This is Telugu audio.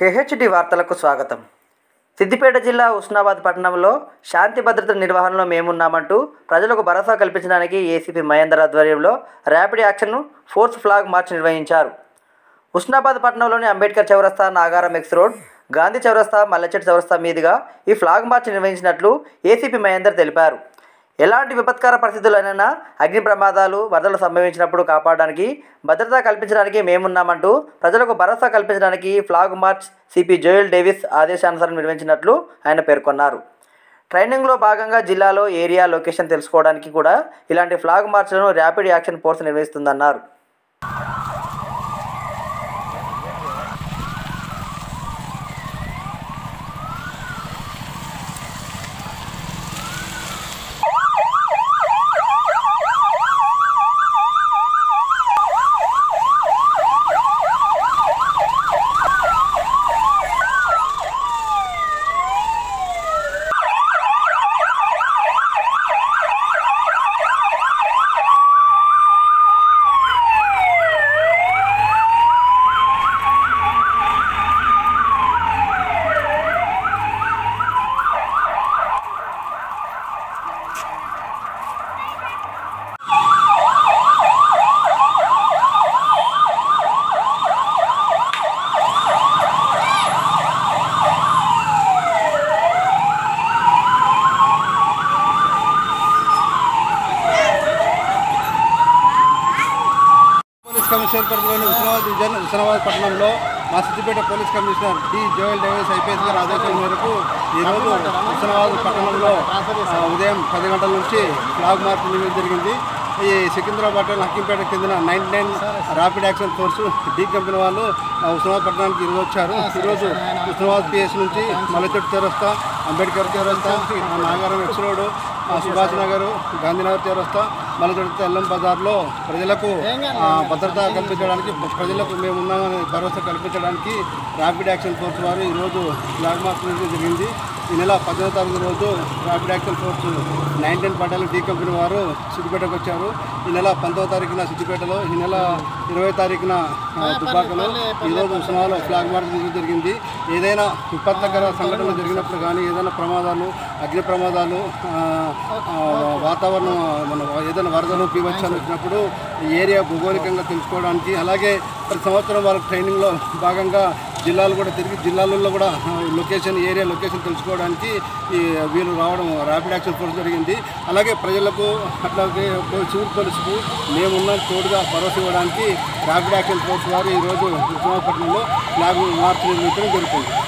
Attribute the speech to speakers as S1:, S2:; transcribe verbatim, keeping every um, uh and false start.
S1: కేహెచ్డి వార్తలకు స్వాగతం. సిద్దిపేట జిల్లా హుస్నాబాద్ పట్టణంలో శాంతి భద్రతల నిర్వహణలో మేమున్నామంటూ ప్రజలకు భరోసా కల్పించడానికి ఏసీపీ మహేందర్ ఆధ్వర్యంలో rapid action force flag march నిర్వహించారు. హుస్నాబాద్ పట్టణంలోని అంబేద్కర్ చౌరస్తా, నాగారం ఎక్స్ రోడ్, గాంధీ చౌరస్తా, మల్లచెట్టు చౌరస్తా మీదుగా ఈ ఫ్లాగ్ మార్చ్ నిర్వహించినట్లు ఏసీపీ మహేందర్ తెలిపారు. ఎలాంటి విపత్కర పరిస్థితులైనా, అగ్ని ప్రమాదాలు, వరదలు సంభవించినప్పుడు కాపాడడానికి, భద్రత కల్పించడానికి మేమున్నామంటూ ప్రజలకు భరోసా కల్పించడానికి flag march CP Joel Davis ఆదేశానుసారం నిర్వహించినట్లు ఆయన పేర్కొన్నారు. ట్రైనింగ్లో భాగంగా జిల్లాలో ఏరియా లొకేషన్ తెలుసుకోవడానికి కూడా ఇలాంటి ఫ్లాగ్ మార్చ్లను ర్యాపిడ్ యాక్షన్ ఫోర్స్ నిర్వహిస్తుందన్నారు.
S2: కమిషనర్ పరిధిలోని హుస్నాబాద్ డివిజన్ హుస్నాబాద్ పట్టణంలో మా Siddipet police commissioner D Joel Davis IPS గారి ఆదేశాల మేరకు ఈరోజు హుస్నాబాద్ పట్టణంలో ఉదయం పది గంటల నుంచి ఫ్లాగ్ మార్చ్ నిర్వహించడం జరిగింది. ఈ సికింద్రాబాద్ హకీంపేటకు చెందిన ninety nine rapid action force D company వాళ్ళు హుస్నాబాద్ పట్టణానికి ఈరోజు వచ్చారు. ఈరోజు హుస్నాబాద్ పిఎస్ నుంచి మల్లచెట్టు చౌరస్తా, అంబేద్కర్ చౌరస్తా, నాగారం ఎక్స్ రోడ్, సుభాష్ నగర్, గాంధీనగర్ చౌరస్తా, మల్లచెట్టు ఎల్లం బజార్లో ప్రజలకు భద్రత కల్పించడానికి, ప్రజలకు మేము ఉన్నామని భరోసా కల్పించడానికి ర్యాపిడ్ యాక్షన్ ఫోర్స్ వారు ఈరోజు ఫ్లాగ్ మార్చ్ జరిగింది. ఈ నెల పద్దెనిమిదో తారీఖు రోజు rapid action force nineteen battalion D company వారు సిద్దిపేటకు వచ్చారు. ఈ నెల పంతొమ్మిదో తారీఖున సిద్దిపేటలో, ఈ నెల ఇరవై తారీఖున దుబ్బాకలో, ఈరోజు హుస్నాబాద్లో ఫ్లాగ్ మార్చ్ జరిగింది. ఏదైనా విపత్కర సంఘటనలు జరిగినప్పుడు కానీ, ఏదైనా ప్రమాదాలు, అగ్ని ప్రమాదాలు, వాతావరణం మన ఏదైనా వరదలు, బీభత్సాలు వచ్చినప్పుడు ఏరియా భౌగోళికంగా తెలుసుకోవడానికి, అలాగే ప్రతి సంవత్సరం వాళ్ళ ట్రైనింగ్లో భాగంగా జిల్లాలు కూడా తిరిగి జిల్లాలలో కూడా లొకేషన్ ఏరియా లొకేషన్ తెలుసుకోవడానికి ఈ వీళ్ళు రావడం ర్యాపిడ్ యాక్షన్ ఫోర్స్ జరిగింది. అలాగే ప్రజలకు అట్లాగే సివిల్ పోలీసుకు మేమున్న తోడుగా భరోసా ఇవ్వడానికి ర్యాపిడ్ యాక్షన్ ఫోర్స్ వారు ఈరోజు హుస్నాబాద్ పట్టణంలో ఫ్లాగ్ మార్చ్ నిర్వహించడం జరుగుతుంది.